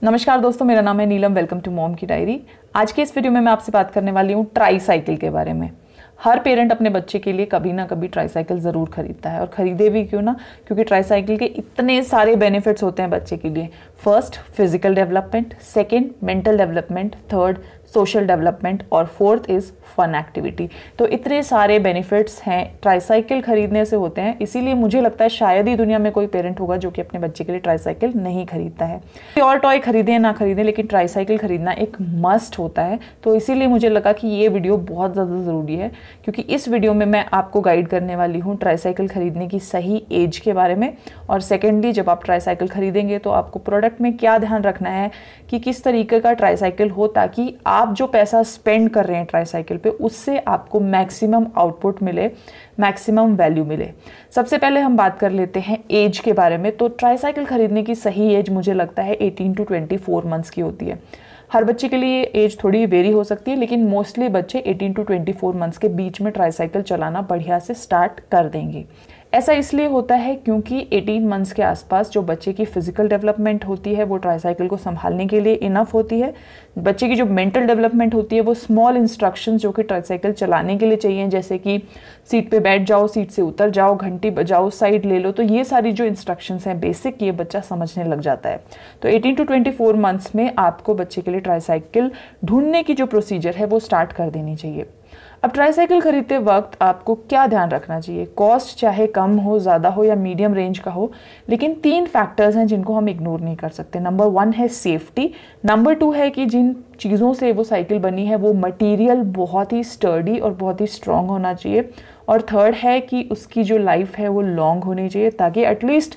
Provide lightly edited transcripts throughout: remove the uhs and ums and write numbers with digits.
नमस्कार दोस्तों, मेरा नाम है नीलम। वेलकम टू मॉम की डायरी। आज के इस वीडियो में मैं आपसे बात करने वाली हूँ ट्राई साइकिल के बारे में। हर पेरेंट अपने बच्चे के लिए कभी ना कभी ट्राई साइकिल ज़रूर खरीदता है, और ख़रीदे भी क्यों ना, क्योंकि ट्राई साइकिल के इतने सारे बेनिफिट्स होते हैं बच्चे के लिए। First, physical development, second, mental development, third, social development, और फोर्थ इज़ फन एक्टिविटी। तो इतने सारे बेनिफिट्स हैं ट्राईसाइकिल खरीदने से होते हैं, इसीलिए मुझे लगता है शायद ही दुनिया में कोई पेरेंट होगा जो कि अपने बच्चे के लिए ट्राईसाइकिल नहीं खरीदता है। कोई और टॉय खरीदें ना खरीदें, लेकिन ट्राईसाइकिल खरीदना एक मस्ट होता है। तो इसीलिए मुझे लगा कि ये वीडियो बहुत ज़्यादा ज़रूरी है, क्योंकि इस वीडियो में मैं आपको गाइड करने वाली हूँ ट्राईसाइकिल खरीदने की सही एज के बारे में, और सेकेंडली जब आप ट्राईसाइकिल खरीदेंगे तो आपको प्रोडक्ट में क्या ध्यान रखना है कि किस तरीके का ट्राईसाइकिल हो, ताकि आप जो पैसा स्पेंड कर रहे हैं ट्राईसाइकिल पे उससे आपको मैक्सिमम आउटपुट मिले, मैक्सिमम वैल्यू मिले। सबसे पहले हम बात कर लेते हैं एज के बारे में। तो ट्राईसाइकिल खरीदने की सही एज मुझे लगता है 18 to 24 मंथ्स की होती है। हर बच्चे के लिए एज थोड़ी वेरी हो सकती है, लेकिन मोस्टली बच्चे 18 to 24 मंथ्स के बीच में ट्राईसाइकिल चलाना बढ़िया से स्टार्ट कर देंगे। ऐसा इसलिए होता है क्योंकि 18 मंथ्स के आसपास जो बच्चे की फिजिकल डेवलपमेंट होती है वो ट्राईसाइकिल को संभालने के लिए इनफ होती है। बच्चे की जो मेंटल डेवलपमेंट होती है वो स्मॉल इंस्ट्रक्शंस जो कि ट्राईसाइकिल चलाने के लिए चाहिए, जैसे कि सीट पे बैठ जाओ, सीट से उतर जाओ, घंटी बजाओ, साइड ले लो, तो ये सारी जो इंस्ट्रक्शंस हैं बेसिक, ये बच्चा समझने लग जाता है। तो 18 to 24 मंथ्स में आपको बच्चे के लिए ट्राईसाइकिल ढूंढने की जो प्रोसीजर है वो स्टार्ट कर देनी चाहिए। अब ट्राईसाइकिल खरीदते वक्त आपको क्या ध्यान रखना चाहिए? कॉस्ट चाहे कम हो, ज़्यादा हो या मीडियम रेंज का हो, लेकिन 3 फैक्टर्स हैं जिनको हम इग्नोर नहीं कर सकते। नंबर 1 है सेफ्टी, नंबर 2 है कि जिन चीज़ों से वो साइकिल बनी है वो मटेरियल बहुत ही स्टर्डी और बहुत ही स्ट्रॉन्ग होना चाहिए, और थर्ड है कि उसकी जो लाइफ है वो लॉन्ग होनी चाहिए, ताकि एटलीस्ट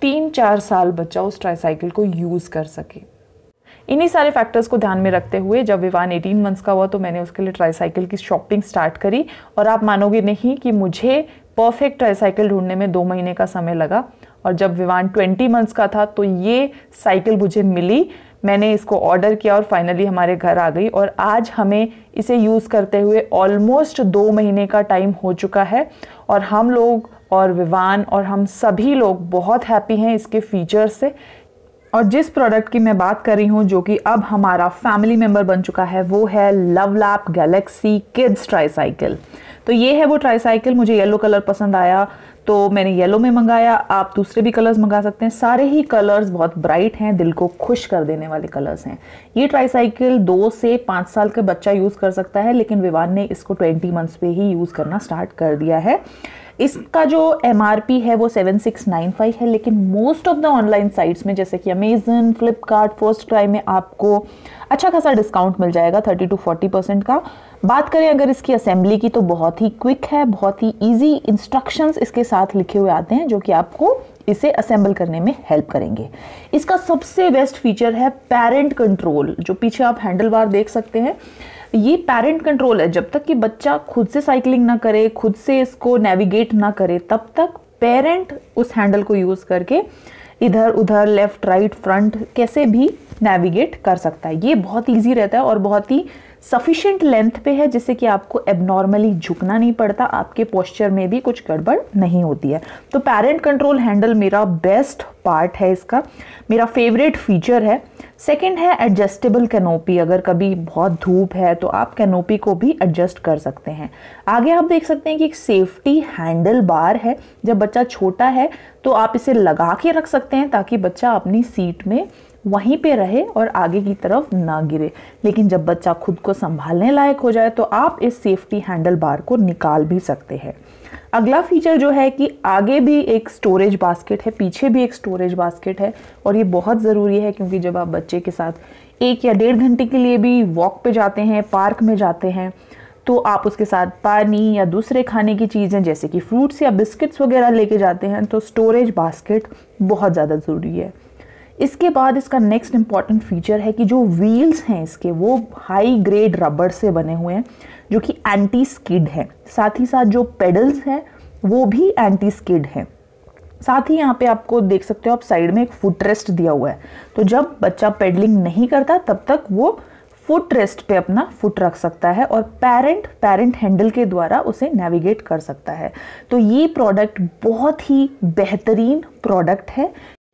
3-4 साल बच्चा उस ट्राईसाइकिल को यूज़ कर सके। इन्हीं सारे फैक्टर्स को ध्यान में रखते हुए जब विवान 18 मंथ्स का हुआ तो मैंने उसके लिए ट्राईसाइकिल की शॉपिंग स्टार्ट करी, और आप मानोगे नहीं कि मुझे परफेक्ट ट्राईसाइकिल ढूंढने में 2 महीने का समय लगा। और जब विवान 20 मंथ्स का था तो ये साइकिल मुझे मिली, मैंने इसको ऑर्डर किया और फाइनली हमारे घर आ गई, और आज हमें इसे यूज़ करते हुए ऑलमोस्ट 2 महीने का टाइम हो चुका है, और हम लोग और विवान और हम सभी लोग बहुत हैप्पी हैं इसके फीचर्स से। और जिस प्रोडक्ट की मैं बात कर रही हूँ जो कि अब हमारा फैमिली मेंबर बन चुका है वो है लवलैप गैलेक्सी किड्स ट्राईसाइकिल। तो ये है वो ट्राईसाइकिल। मुझे येलो कलर पसंद आया तो मैंने येलो में मंगाया। आप दूसरे भी कलर्स मंगा सकते हैं, सारे ही कलर्स बहुत ब्राइट हैं, दिल को खुश कर देने वाले कलर्स हैं। ये ट्राईसाइकिल 2 से 5 साल का बच्चा यूज़ कर सकता है, लेकिन विवान ने इसको 20 मंथ्स पे ही यूज़ करना स्टार्ट कर दिया है। इसका जो MRP है वो 7695 है, लेकिन most of the online sites में जैसे कि अमेजन, फ्लिपकार्ट, फर्स्ट क्राई में आपको अच्छा खासा डिस्काउंट मिल जाएगा 30 to 40% का। बात करें अगर इसकी असेंबली की तो बहुत ही क्विक है, बहुत ही इजी इंस्ट्रक्शंस इसके साथ लिखे हुए आते हैं जो कि आपको इसे असेंबल करने में हेल्प करेंगे। इसका सबसे बेस्ट फीचर है पेरेंट कंट्रोल। जो पीछे आप हैंडल बार देख सकते हैं, ये पेरेंट कंट्रोल है। जब तक कि बच्चा खुद से साइकिलिंग ना करे, खुद से इसको नेविगेट ना करे, तब तक पेरेंट उस हैंडल को यूज करके इधर उधर, लेफ्ट राइट फ्रंट कैसे भी नेविगेट कर सकता है। ये बहुत इजी रहता है और बहुत ही सफिशिएंट लेंथ पे है, जिससे कि आपको एबनॉर्मली झुकना नहीं पड़ता, आपके पोस्चर में भी कुछ गड़बड़ नहीं होती है। तो पेरेंट कंट्रोल हैंडल मेरा बेस्ट पार्ट है, इसका मेरा फेवरेट फीचर है। सेकंड है एडजस्टेबल कैनोपी। अगर कभी बहुत धूप है तो आप कैनोपी को भी एडजस्ट कर सकते हैं। आगे आप देख सकते हैं कि एक सेफ्टी हैंडल बार है। जब बच्चा छोटा है तो आप इसे लगा के रख सकते हैं ताकि बच्चा अपनी सीट में वहीं पे रहे और आगे की तरफ ना गिरे, लेकिन जब बच्चा खुद को संभालने लायक हो जाए तो आप इस सेफ्टी हैंडल बार को निकाल भी सकते हैं। अगला फीचर जो है कि आगे भी एक स्टोरेज बास्केट है, पीछे भी एक स्टोरेज बास्केट है, और ये बहुत ज़रूरी है क्योंकि जब आप बच्चे के साथ 1 या 1.5 घंटे के लिए भी वॉक पे जाते हैं, पार्क में जाते हैं, तो आप उसके साथ पानी या दूसरे खाने की चीज़ें जैसे कि फ्रूट्स या बिस्किट्स वगैरह लेके जाते हैं, तो स्टोरेज बास्केट बहुत ज़्यादा ज़रूरी है। इसके बाद इसका नेक्स्ट इंपॉर्टेंट फीचर है कि जो व्हील्स हैं इसके वो हाई ग्रेड रबर से बने हुए हैं जो कि एंटी स्किड है। साथ ही साथ जो पेडल्स हैं वो भी एंटी स्किड हैं। साथ ही यहाँ पे आपको देख सकते हो आप साइड में एक फुट रेस्ट दिया हुआ है, तो जब बच्चा पेडलिंग नहीं करता तब तक वो फुट रेस्ट पे अपना फुट रख सकता है और पेरेंट हैंडल के द्वारा उसे नेविगेट कर सकता है। तो ये प्रोडक्ट बहुत ही बेहतरीन प्रोडक्ट है।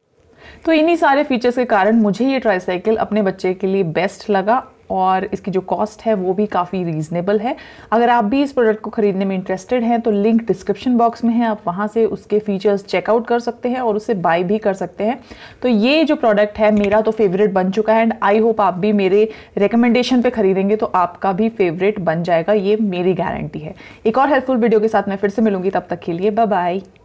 तो इन्हीं सारे फीचर्स के कारण मुझे ये ट्राईसाइकिल अपने बच्चे के लिए बेस्ट लगा और इसकी जो कॉस्ट है वो भी काफ़ी रीज़नेबल है। अगर आप भी इस प्रोडक्ट को खरीदने में इंटरेस्टेड हैं तो लिंक डिस्क्रिप्शन बॉक्स में है, आप वहाँ से उसके फीचर्स चेकआउट कर सकते हैं और उसे बाय भी कर सकते हैं। तो ये जो प्रोडक्ट है मेरा तो फेवरेट बन चुका है एंड आई होप आप भी मेरे रिकमेंडेशन पे खरीदेंगे तो आपका भी फेवरेट बन जाएगा, ये मेरी गारंटी है। एक और हेल्पफुल वीडियो के साथ मैं फिर से मिलूंगी, तब तक के लिए बाय बाय।